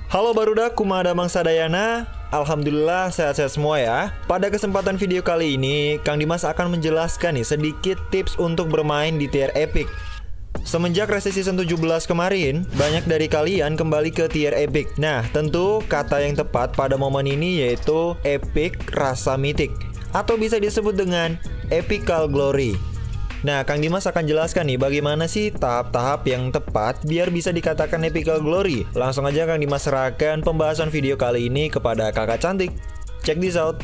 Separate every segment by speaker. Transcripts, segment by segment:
Speaker 1: Halo barudak, Kumada Mangsadayana. Alhamdulillah sehat-sehat semua ya. Pada kesempatan video kali ini, Kang Dimas akan menjelaskan nih sedikit tips untuk bermain di tier epic. Semenjak Resi Season 17 kemarin, banyak dari kalian kembali ke tier epic. Nah, tentu kata yang tepat pada momen ini yaitu epic rasa mythic, atau bisa disebut dengan epical glory. Nah, Kang Dimas akan jelaskan nih bagaimana sih tahap-tahap yang tepat biar bisa dikatakan epical glory. Langsung aja Kang Dimas serahkan pembahasan video kali ini kepada kakak cantik. Check this out.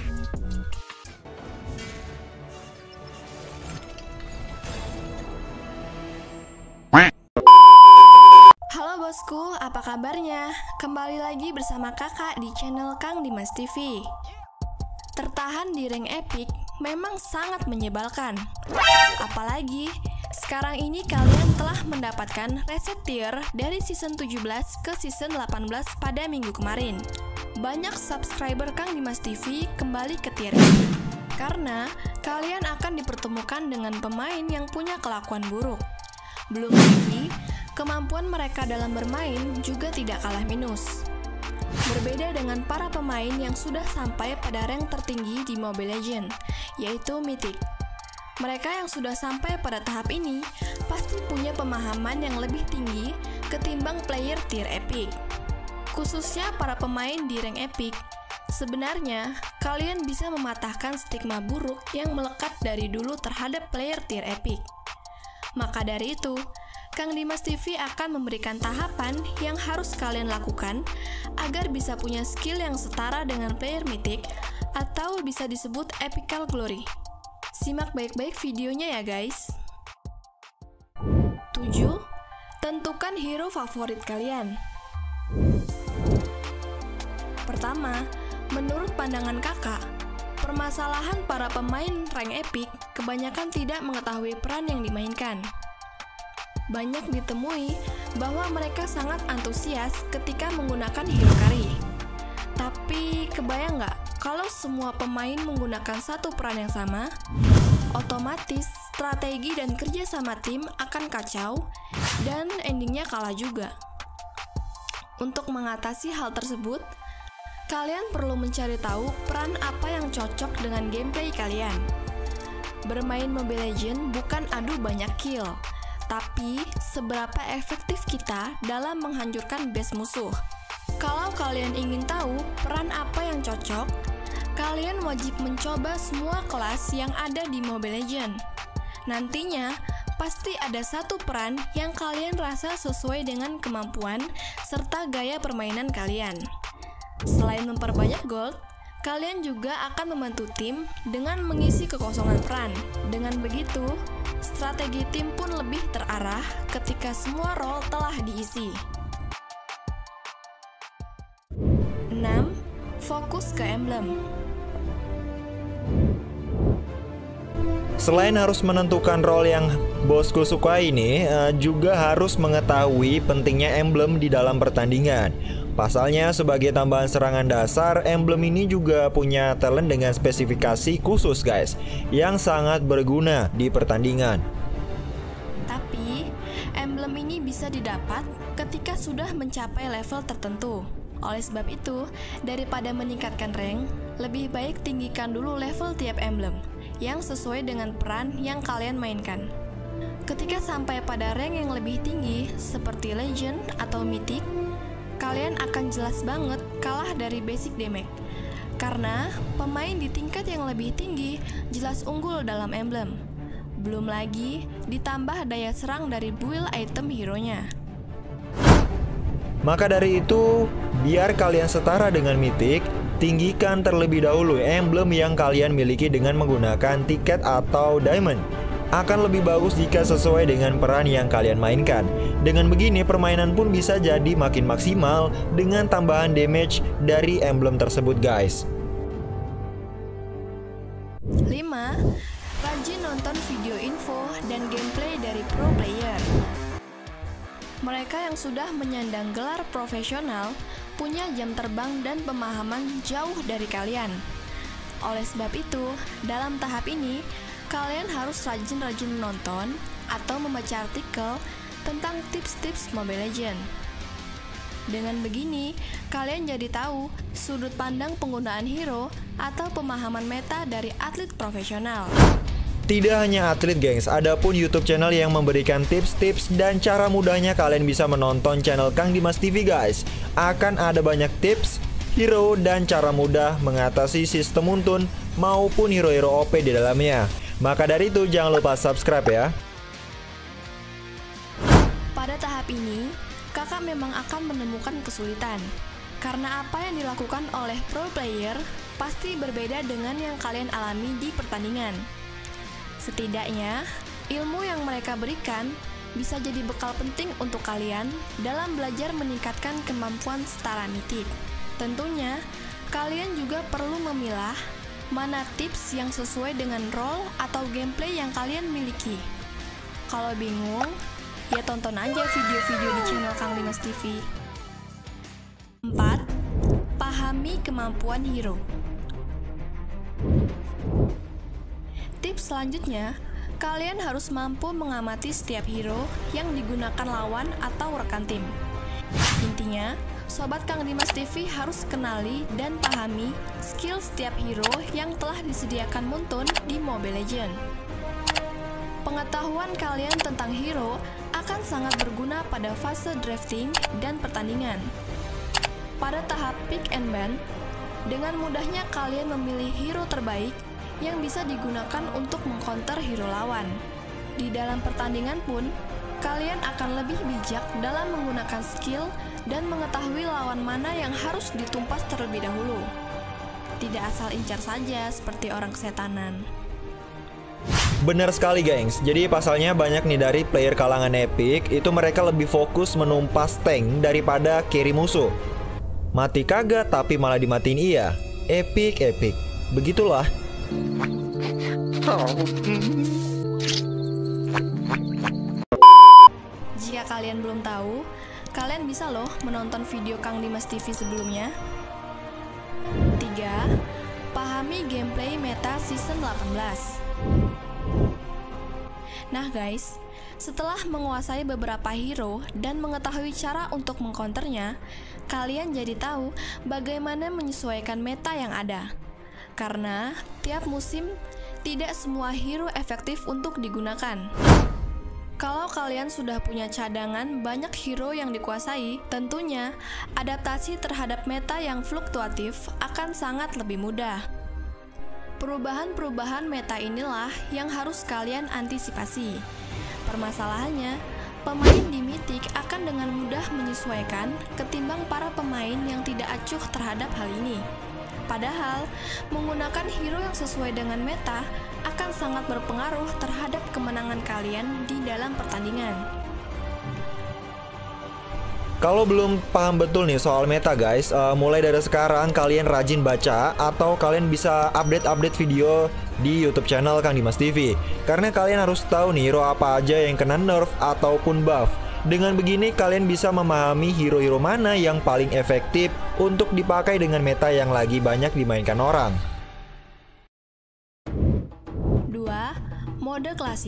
Speaker 2: Halo bosku, apa kabarnya? Kembali lagi bersama kakak di channel Kang Dimas TV. Tertahan di rank epic memang sangat menyebalkan. Apalagi sekarang ini kalian telah mendapatkan reset tier dari season 17 ke season 18 pada minggu kemarin. Banyak subscriber Kang Dimas TV kembali ke tier epic karena kalian akan dipertemukan dengan pemain yang punya kelakuan buruk. Belum lagi, kemampuan mereka dalam bermain juga tidak kalah minus. Berbeda dengan para pemain yang sudah sampai pada rank tertinggi di Mobile Legends, yaitu Mythic. Mereka yang sudah sampai pada tahap ini pasti punya pemahaman yang lebih tinggi ketimbang player tier epic. Khususnya para pemain di rank epic, sebenarnya kalian bisa mematahkan stigma buruk yang melekat dari dulu terhadap player tier epic. Maka dari itu, Kang Dimas TV akan memberikan tahapan yang harus kalian lakukan agar bisa punya skill yang setara dengan player mythic atau bisa disebut epical glory. Simak baik-baik videonya ya guys. 7. Tentukan hero favorit kalian. Pertama, menurut pandangan kakak, permasalahan para pemain rank epic kebanyakan tidak mengetahui peran yang dimainkan. Banyak ditemui bahwa mereka sangat antusias ketika menggunakan hero carry. Tapi kebayang nggak kalau semua pemain menggunakan satu peran yang sama? Otomatis strategi dan kerja sama tim akan kacau dan endingnya kalah juga. Untuk mengatasi hal tersebut, kalian perlu mencari tahu peran apa yang cocok dengan gameplay kalian. Bermain Mobile Legends bukan adu banyak kill, tapi seberapa efektif kita dalam menghancurkan base musuh. Kalau kalian ingin tahu peran apa yang cocok, kalian wajib mencoba semua kelas yang ada di Mobile Legends. Nantinya, pasti ada satu peran yang kalian rasa sesuai dengan kemampuan serta gaya permainan kalian. Selain memperbanyak gold, kalian juga akan membantu tim dengan mengisi kekosongan peran. Dengan begitu, strategi tim pun lebih terarah ketika semua role telah diisi. 6. Fokus ke emblem.
Speaker 1: Selain harus menentukan role yang bosku suka ini, juga harus mengetahui pentingnya emblem di dalam pertandingan. Pasalnya sebagai tambahan serangan dasar, emblem ini juga punya talent dengan spesifikasi khusus guys, yang sangat berguna di pertandingan.
Speaker 2: Tapi, emblem ini bisa didapat ketika sudah mencapai level tertentu. Oleh sebab itu, daripada meningkatkan rank, lebih baik tinggikan dulu level tiap emblem yang sesuai dengan peran yang kalian mainkan. Ketika sampai pada rank yang lebih tinggi seperti Legend atau Mythic, kalian akan jelas banget kalah dari basic damage. Karena pemain di tingkat yang lebih tinggi jelas unggul dalam emblem. Belum lagi ditambah daya serang dari build item hero-nya.
Speaker 1: Maka dari itu, biar kalian setara dengan Mythic, tinggikan terlebih dahulu emblem yang kalian miliki dengan menggunakan tiket atau diamond. Akan lebih bagus jika sesuai dengan peran yang kalian mainkan. Dengan begini permainan pun bisa jadi makin maksimal dengan tambahan damage dari emblem tersebut guys.
Speaker 2: 5. Rajin nonton video info dan gameplay dari pro player. Mereka yang sudah menyandang gelar profesional punya jam terbang dan pemahaman jauh dari kalian. Oleh sebab itu, dalam tahap ini, kalian harus rajin-rajin menonton atau membaca artikel tentang tips-tips Mobile Legends. Dengan begini, kalian jadi tahu sudut pandang penggunaan hero atau pemahaman meta dari atlet profesional.
Speaker 1: Tidak hanya atlet gengs, ada pun YouTube channel yang memberikan tips-tips dan cara mudahnya kalian bisa menonton channel Kang Dimas TV guys. Akan ada banyak tips, hero, dan cara mudah mengatasi sistem Untun maupun hero-hero OP di dalamnya. Maka dari itu jangan lupa subscribe ya.
Speaker 2: Pada tahap ini, kakak memang akan menemukan kesulitan. Karena apa yang dilakukan oleh pro player pasti berbeda dengan yang kalian alami di pertandingan. Setidaknya, ilmu yang mereka berikan bisa jadi bekal penting untuk kalian dalam belajar meningkatkan kemampuan setara mitik. Tentunya, kalian juga perlu memilah mana tips yang sesuai dengan role atau gameplay yang kalian miliki. Kalau bingung, ya tonton aja video-video di channel Kang Dimas TV. 4. Pahami kemampuan hero. Tips selanjutnya, kalian harus mampu mengamati setiap hero yang digunakan lawan atau rekan tim. Intinya, Sobat Kang Dimas TV harus kenali dan pahami skill setiap hero yang telah disediakan Muntun di Mobile Legends. Pengetahuan kalian tentang hero akan sangat berguna pada fase drafting dan pertandingan. Pada tahap pick and ban, dengan mudahnya kalian memilih hero terbaik yang bisa digunakan untuk mengcounter hero lawan. Di dalam pertandingan pun, kalian akan lebih bijak dalam menggunakan skill dan mengetahui lawan mana yang harus ditumpas terlebih dahulu. Tidak asal incar saja seperti orang kesetanan.
Speaker 1: Benar sekali gengs, jadi pasalnya banyak nih dari player kalangan epic itu mereka lebih fokus menumpas tank daripada carry musuh. Mati kagak tapi malah dimatiin iya. Epic. Begitulah.
Speaker 2: Jika kalian belum tahu, kalian bisa loh menonton video Kang Dimas TV sebelumnya. 3. Pahami gameplay meta season 18. Nah guys, setelah menguasai beberapa hero dan mengetahui cara untuk mengcounternya, kalian jadi tahu bagaimana menyesuaikan meta yang ada. Karena tiap musim tidak semua hero efektif untuk digunakan. Kalau kalian sudah punya cadangan banyak hero yang dikuasai, tentunya adaptasi terhadap meta yang fluktuatif akan sangat lebih mudah. Perubahan-perubahan meta inilah yang harus kalian antisipasi. Permasalahannya, pemain di Mythic akan dengan mudah menyesuaikan ketimbang para pemain yang tidak acuh terhadap hal ini. Padahal, menggunakan hero yang sesuai dengan meta akan sangat berpengaruh terhadap kemenangan kalian di dalam pertandingan.
Speaker 1: Kalau belum paham betul nih soal meta guys, mulai dari sekarang kalian rajin baca atau kalian bisa update video di YouTube channel Kang Dimas TV. Karena kalian harus tahu nih hero apa aja yang kena nerf ataupun buff. Dengan begini kalian bisa memahami hero-hero mana yang paling efektif untuk dipakai dengan meta yang lagi banyak dimainkan orang.
Speaker 2: 2. Mode klasik.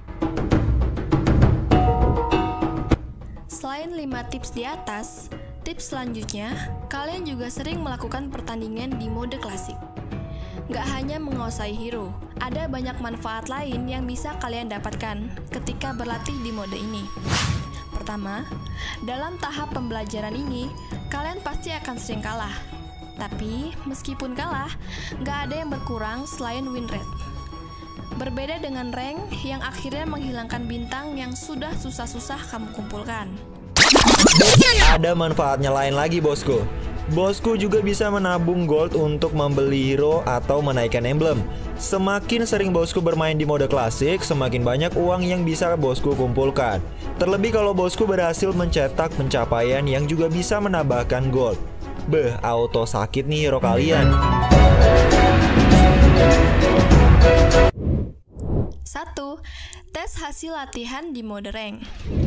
Speaker 2: Selain 5 tips di atas, tips selanjutnya, kalian juga sering melakukan pertandingan di mode klasik. Gak hanya menguasai hero, ada banyak manfaat lain yang bisa kalian dapatkan ketika berlatih di mode ini. Pertama, dalam tahap pembelajaran ini, kalian pasti akan sering kalah. Tapi, meskipun kalah, gak ada yang berkurang selain win rate. Berbeda dengan rank yang akhirnya menghilangkan bintang yang sudah susah-susah kamu kumpulkan.
Speaker 1: Ada manfaatnya lain lagi bosku. Bosku juga bisa menabung gold untuk membeli hero atau menaikkan emblem. Semakin sering bosku bermain di mode klasik, semakin banyak uang yang bisa bosku kumpulkan. Terlebih kalau bosku berhasil mencetak pencapaian yang juga bisa menambahkan gold. Beh, auto sakit nih hero kalian.
Speaker 2: 1. Tes hasil latihan di mode rank.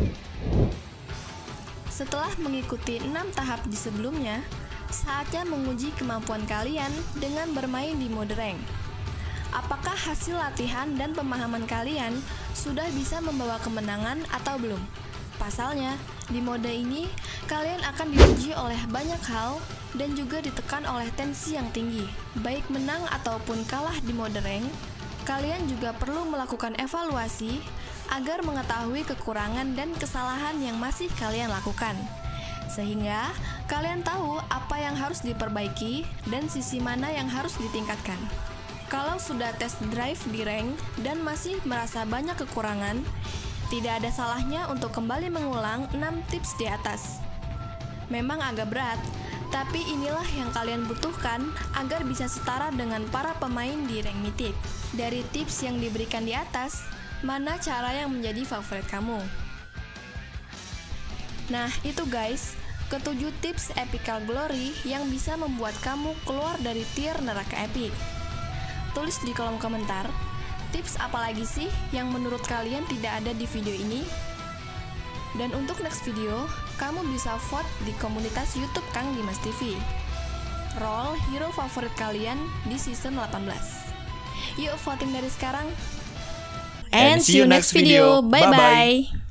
Speaker 2: Setelah mengikuti 6 tahap di sebelumnya, saatnya menguji kemampuan kalian dengan bermain di mode rank. Apakah hasil latihan dan pemahaman kalian sudah bisa membawa kemenangan atau belum? Pasalnya, di mode ini kalian akan diuji oleh banyak hal dan juga ditekan oleh tensi yang tinggi. Baik menang ataupun kalah di mode rank, kalian juga perlu melakukan evaluasi agar mengetahui kekurangan dan kesalahan yang masih kalian lakukan. Sehingga kalian tahu apa yang harus diperbaiki dan sisi mana yang harus ditingkatkan. Kalau sudah test drive di rank dan masih merasa banyak kekurangan, tidak ada salahnya untuk kembali mengulang 6 tips di atas. Memang agak berat, tapi inilah yang kalian butuhkan agar bisa setara dengan para pemain di rank Mythic. Dari tips yang diberikan di atas, mana cara yang menjadi favorit kamu? Nah, itu guys, ketujuh tips Epical Glory yang bisa membuat kamu keluar dari tier neraka epic. Tulis di kolom komentar, tips apa lagi sih yang menurut kalian tidak ada di video ini? Dan untuk next video, kamu bisa vote di komunitas YouTube Kang Dimas TV. Role hero favorit kalian di season 18. Yuk voting dari sekarang.
Speaker 1: And see you next video. Bye-bye.